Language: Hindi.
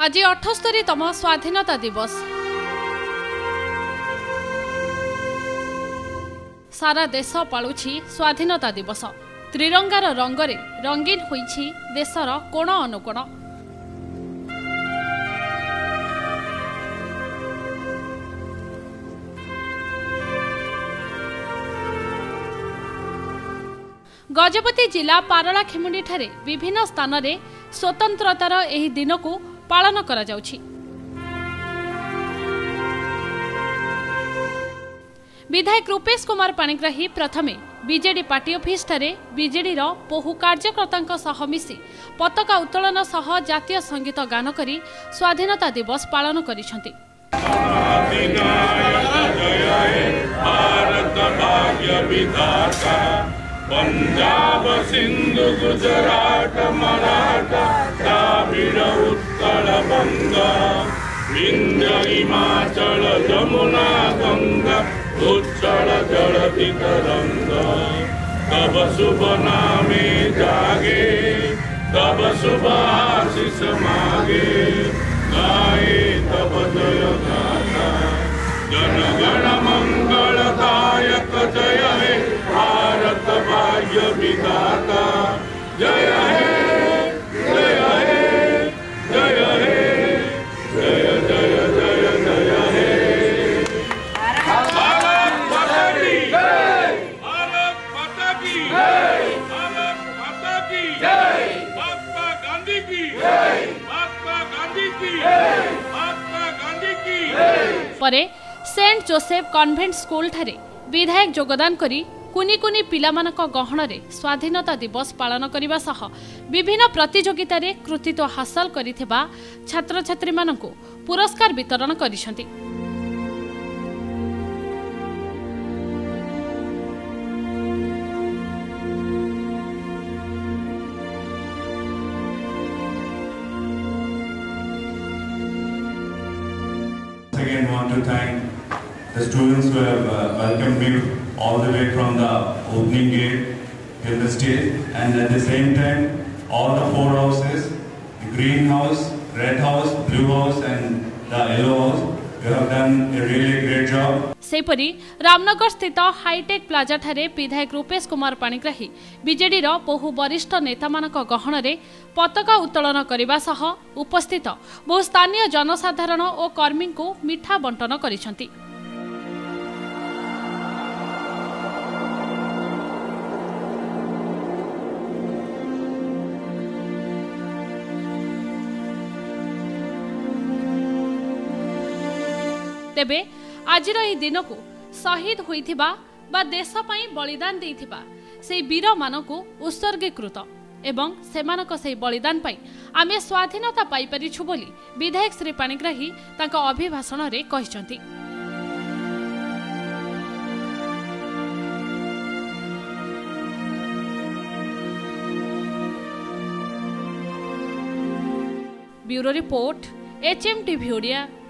आज 78तम स्वाधीनता दिवस। सारा देश पालुछि स्वाधीनता दिवस। त्रिरंगार रंगरे रंगीन होइछि देशर कोण अनुकोण। गजपति जिला पारलाखेमुंडी ठारे विभिन्न स्थान रे स्वतंत्रतार एही दिन को पालन करा जाउछि। विधायक रूपेश कुमार पाणिग्राही प्रथमे बीजेडी पार्टी ऑफिस ठारे बीजेडी रो बहु कार्यकर्तांक सह मिसी पताका उत्तोलन सह जातीय संगीत गान करी स्वाधीनता दिवस पालन करिसंती। पंजाब सिंधु गुजरात मराठा द्राविड़ उत्कल बंग विंध्य हिमाचल यमुना गंगा उच्चल जलधि तरंग तब शुभ नामे जागे तब शुभ आशीष मागे गाए तब जय गाथा जन गण मंगलदायक जय हे भारत भाग्य विधाता जय हे जय हे जय हे जय जय जय जय हे भारत माता की जय भारत माता की जय भारत माता की जय महात्मा गांधी की जय महात्मा गांधी की जय महात्मा गांधी की जय। परे सेंट जोसेफ कन्वेंट स्कूल ठारे विधायक योगदान करी कुनी कुनी पिलामानक गहणरे स्वाधीनता दिवस पालन करने सह विभिन्न प्रतियोगिता रे कृतित्व हासिल करिथिबा छात्र छात्री मानकु पुरस्कार वितरण करिसंती। Again, want to thank the students who have welcomed me all the way from the opening gate till the stage, and at the same time all the four houses, the green house, red house, blue house and the yellow house, you have done a really great job. सेपरी Ramnagar स्थित हाईटेक प्लाजा ठारे विधायक रूपेश कुमार पाणिग्राही बीजेडी रो बहु वरिष्ठ नेता मानक गहणरे पताका उत्तोलन करने सह उपस्थित बहु स्थानीय जनसाधारण और कर्मी को मिठा बंटन करिसंती। तेबे आजिर एही दिन को शहीद होइथिबा बा देश पई बलिदान देइथिबा से वीर मानकु उत्सर्गीकृत एवं सेमानक से बलिदान पई आमे स्वाधीनता पाई परिछु बोली विधायक श्री पाणिग्राही तांका अभिभाषण रे कहिसंती। Bureau report HMTV Odia.